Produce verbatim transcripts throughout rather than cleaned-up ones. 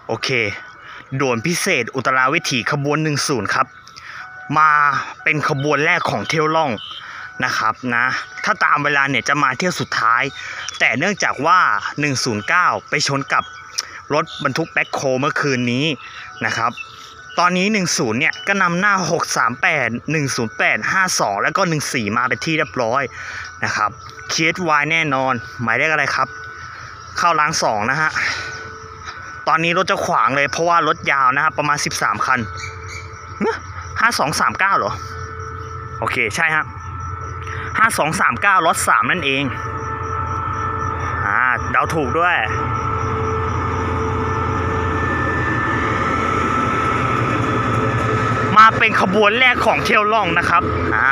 โอเคด่วนพิเศษอุตราวิถีขบวนหนึ่งศูนย์ครับมาเป็นขบวนแรกของเที่ยวล่องนะครับนะถ้าตามเวลาเนี่ยจะมาเที่ยวสุดท้ายแต่เนื่องจากว่าหนึ่งศูนย์เก้าไปชนกับรถบรรทุกแบ็คโฮเมื่อคืนนี้นะครับตอนนี้หนึ่งศูนย์เนี่ยก็นำหน้าหกสามแปด หนึ่งศูนย์แปด ห้าสองแล้วก็หนึ่งสี่มาเป็นที่เรียบร้อยนะครับ เค เอส วาย แน่นอนหมายเลขอะไรครับเข้าล้างสองนะฮะตอนนี้รถจะขวางเลยเพราะว่ารถยาวนะครับประมาณสิบสามคันห้าสองสามเก้าเหรอโอเคใช่ฮะห้าสองสามเก้ารถสามนั่นเองอ่าเดาถูกด้วยมาเป็นขบวนแรกของเที่ยวล่องนะครับอ่า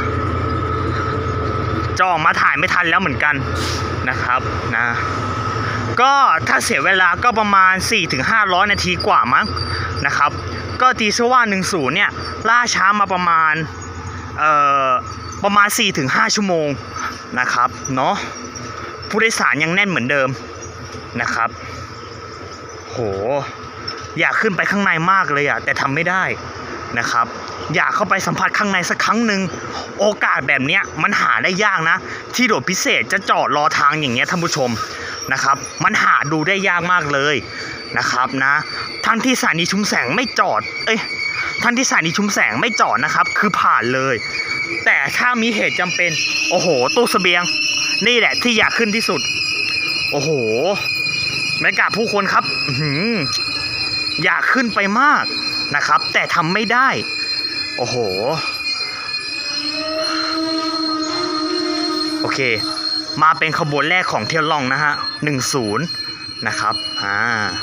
จองมาถ่ายไม่ทันแล้วเหมือนกันนะครับนะก็ถ้าเสียเวลาก็ประมาณ สี่ถึงห้าร้อย นาทีกว่ามั้งนะครับก็ตีซะว่าหนึ่งศูนย์เนี่ยล่าช้ามาประมาณเอ่อประมาณ สี่ถึงห้า ชั่วโมงนะครับเนาะผู้โดยสารยังแน่นเหมือนเดิมนะครับโหอยากขึ้นไปข้างในมากเลยอะแต่ทำไม่ได้นะครับอยากเข้าไปสัมผัสข้างในสักครั้งหนึ่งโอกาสแบบนี้มันหาได้ยากนะที่ด่วนพิเศษจะจอดรอทางอย่างเงี้ยท่านผู้ชมนะครับมันหาดูได้ยากมากเลยนะครับนะทั้งที่สถานีชุมแสงไม่จอดเอ้ยทั้งที่สถานีชุมแสงไม่จอดนะครับคือผ่านเลยแต่ถ้ามีเหตุจำเป็นโอ้โหตู้เสบียงนี่แหละที่อยากขึ้นที่สุดโอ้โหบรรยากาศผู้คนครับอยากขึ้นไปมากนะครับแต่ทำไม่ได้โอ้โหโอเคมาเป็นขบวนแรกของเที่ยวล่องนะฮะหนึ่งศูนย์นะครับอ่า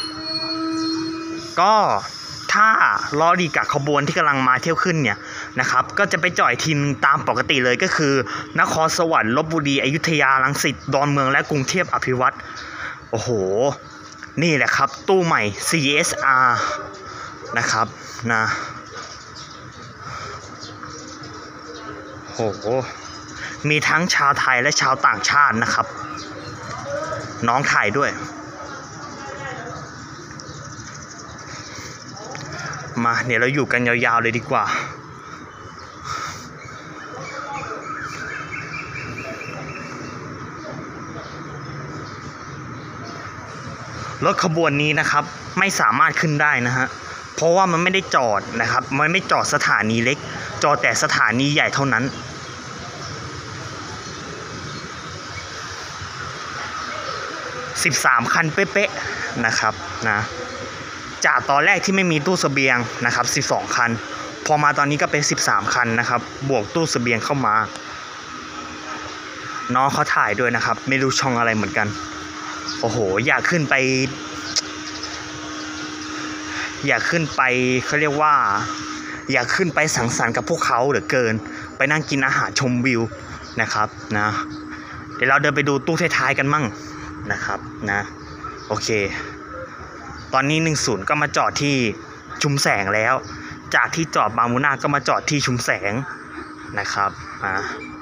ก็ถ้ารอดีกับขบวนที่กำลังมาเที่ยวขึ้นเนี่ยนะครับก็จะไปจ่อยทีมตามปกติเลยก็คือนครสวรรค์ลพบุรีอยุธยารังสิตดอนเมืองและกรุงเทพอภิวัตรโอ้โหนี่แหละครับตู้ใหม่ ซี เอส อาร์ นะครับนะโอ้โหมีทั้งชาวไทยและชาวต่างชาตินะครับน้องถ่ายด้วยมาเดี๋ยวเราอยู่กันยาวๆเลยดีกว่ารถขบวนนี้นะครับไม่สามารถขึ้นได้นะฮะเพราะว่ามันไม่ได้จอดนะครับมันไม่จอดสถานีเล็กจอดแต่สถานีใหญ่เท่านั้นสิบสามคันเป๊ะๆนะครับนะจากตอนแรกที่ไม่มีตู้เสบียงนะครับสิบสองคันพอมาตอนนี้ก็เป็นสิบสามคันนะครับบวกตู้เสบียงเข้ามาน้องเขาถ่ายด้วยนะครับไม่รู้ช่องอะไรเหมือนกันโอ้โหอยากขึ้นไปอยากขึ้นไปเขาเรียกว่าอยากขึ้นไปสังสรรค์กับพวกเขาเหลือเกินไปนั่งกินอาหารชมวิวนะครับนะเดี๋ยวเราเดินไปดูตู้ท้ายๆกันมั่งนะครับนะโอเคตอนนี้หนึ่งศูนย์ก็มาจอดที่ชุมแสงแล้วจากที่จอดบางมูนาก็มาจอดที่ชุมแสงนะครับอ่า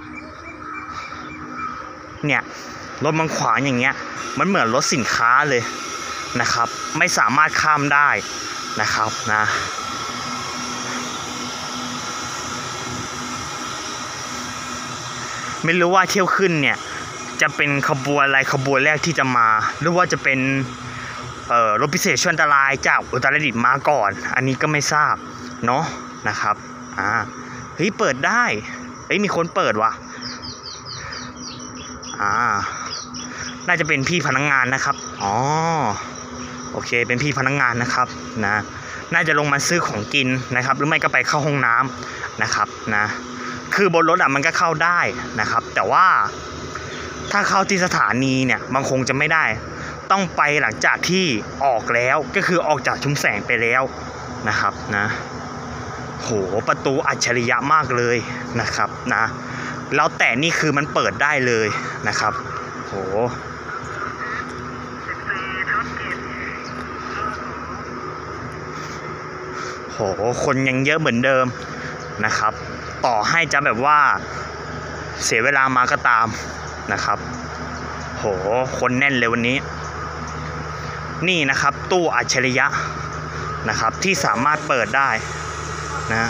เนี่ยรถมันขวางอย่างเงี้ยมันเหมือนรถสินค้าเลยนะครับไม่สามารถข้ามได้นะครับนะไม่รู้ว่าเที่ยวขึ้นเนี่ยจะเป็นขบวนอะไรขบวนแรกที่จะมาหรือว่าจะเป็นเอ่อรถพิเศษช่วยอันตรายจากอุตรดิตถ์มาก่อนอันนี้ก็ไม่ทราบเนาะนะครับอ่าเฮ้ยเปิดได้เฮ้ยมีคนเปิดว่ะอ่าน่าจะเป็นพี่พนักงานนะครับอ๋อโอเคเป็นพี่พนักงานนะครับนะน่าจะลงมาซื้อของกินนะครับหรือไม่ก็ไปเข้าห้องน้ำนะครับนะคือบนรถอ่ะมันก็เข้าได้นะครับแต่ว่าถ้าเข้าที่สถานีเนี่ยมันคงจะไม่ได้ต้องไปหลังจากที่ออกแล้วก็คือออกจากชุมแสงไปแล้วนะครับนะโหประตูอัจฉริยะมากเลยนะครับนะแล้วแต่นี่คือมันเปิดได้เลยนะครับโหโหคนยังเยอะเหมือนเดิมนะครับต่อให้จะแบบว่าเสียเวลามาก็ตามนะครับโหคนแน่นเลยวันนี้นี่นะครับตู้อัจฉริยะนะครับที่สามารถเปิดได้นะ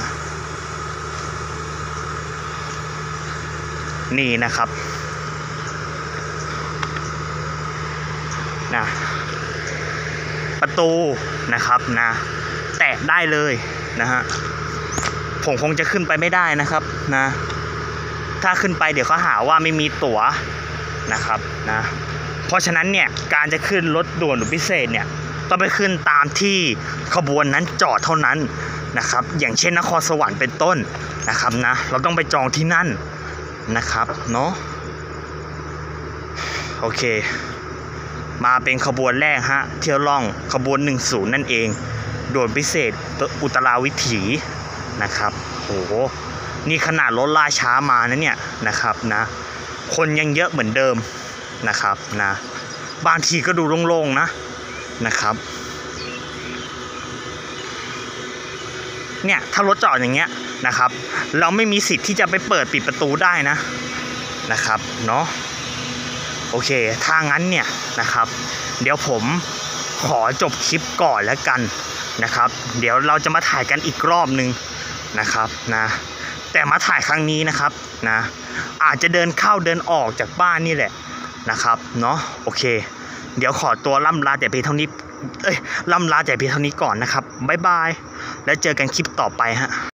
นี่นะครับนะประตูนะครับนะแตะได้เลยนะฮะผมคงจะขึ้นไปไม่ได้นะครับนะถ้าขึ้นไปเดี๋ยวเขาหาว่าไม่มีตั๋วนะครับนะเพราะฉะนั้นเนี่ยการจะขึ้นรถด่วนหรือพิเศษเนี่ยต้องไปขึ้นตามที่ขบวนนั้นจอดเท่านั้นนะครับอย่างเช่นนครสวรรค์เป็นต้นนะครับนะเราต้องไปจองที่นั่นนะครับเนาะโอเคมาเป็นขบวนแรกฮะเที่ยวล่องขบวนหนึ่งสิบนั่นเองด่วนพิเศษอุตราวิถีนะครับโอ้โหนี่ขนาดรถล่าช้ามานะเนี่ยนะครับนะคนยังเยอะเหมือนเดิมนะครับนะบางทีก็ดูโล่งๆนะนะครับเนี่ยถ้ารถจอดอย่างเงี้ยนะครับเราไม่มีสิทธิ์ที่จะไปเปิดปิดประตูได้นะนะครับเนาะโอเคถ้างั้นเนี่ยนะครับเดี๋ยวผมขอจบคลิปก่อนแล้วกันนะครับเดี๋ยวเราจะมาถ่ายกันอีกรอบนึงนะครับนะแต่มาถ่ายครั้งนี้นะครับนะอาจจะเดินเข้าเดินออกจากบ้านนี่แหละนะครับเนาะโอเคเดี๋ยวขอตัวล่ำลาแต่เพียงเท่านี้เอ้ยล่ำลาแต่เพียงเท่านี้ก่อนนะครับบ๊ายบายแล้วเจอกันคลิปต่อไปฮะ